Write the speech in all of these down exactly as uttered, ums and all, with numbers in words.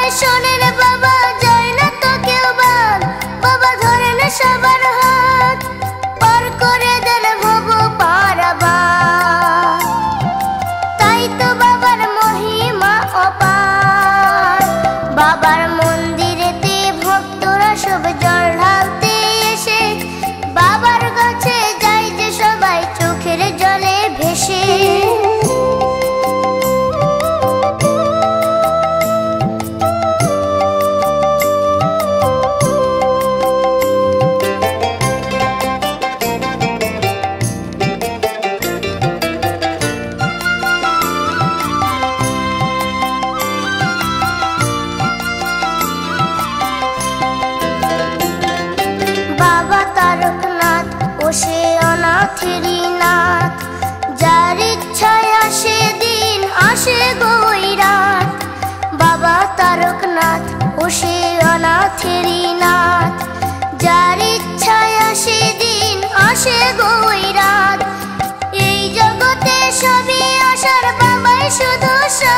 শোনেন বাবা, যায় না তো কেউ বাদ, বাবা ধরেন সবার হাত, পার করে দেন ভব পারাবার। তাই তো বাবার মহিমা অপার, বাবার মন্দিরেতে ভক্তরা সব জল ঢালতে এসে, বাবার কাছে যায় যে সবাই চোখের জলে ভেসে। সে অনাথেরই নাথ, যার ইচ্ছায় আসে দিন আসে গই রাত। বাবা তারকনাথ ও সে অনাথেরই নাথ, যার ইচ্ছায় আসে দিন আসে গই রাত। এই জগতে সবই আসার বাবাই শুধু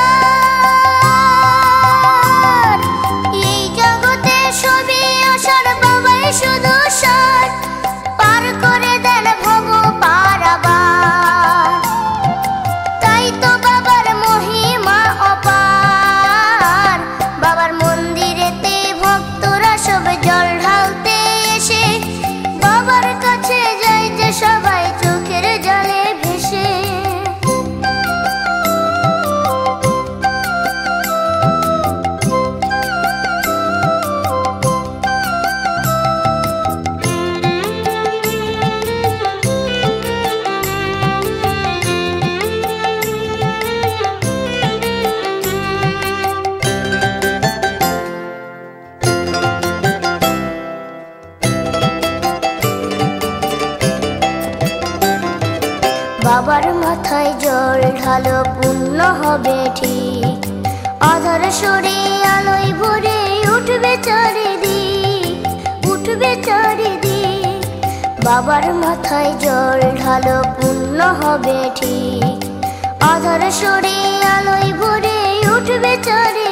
সার, এই জগতে সবই আসার বাবাই শুধু সার, পার করে দেন ভব পারাবার। তাই তো বাবার মহিমা অপার, বাবার মন্দিরেতে ভক্তরা সব জল ঢালতে এসে, বাবার কাছে যায় যে সবাই চোখের জলে ভেসে। বাবার মাথায় জল ঢালো পুণ্য হবে ঠিক, আধার সরে আলোয় ভরে উঠবে চারিদিক, উঠবে চারিদিক। বাবার মাথায় জল ঢালো পুণ্য হবে ঠিক, আধার সরে আলোয় ভরে উঠবে চারিদিক।